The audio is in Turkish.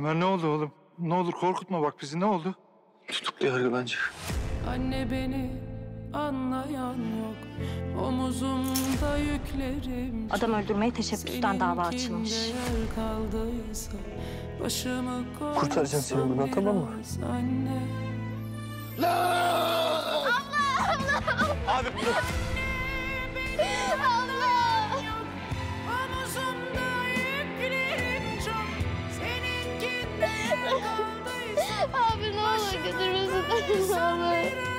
Ömer ne oldu oğlum? Ne olur korkutma bak bizi, ne oldu? Tutuklu yargılanacak. Anne beni anlayan yok. Omuzumda yüklerim. Adam öldürmeye teşebbüsten dava açılmış. Kurtaracağım seni buradan, tamam mı? Anne. Abi dur. Omuzumda yüklerim çok. Seninkinden kaldıysa. Abi ne olur götürmesin. Ne olur.